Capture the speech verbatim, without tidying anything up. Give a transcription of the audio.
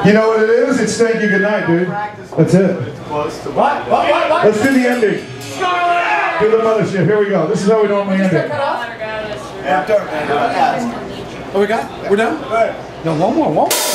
You know what it is? It's thank you, good night, dude. That's it. What? What? What? What? Let's do the ending. Do the mothership. Here we go. This is how we normally end it. Yeah, I'm done, man. Oh, we got? We're done? No, one more, one more.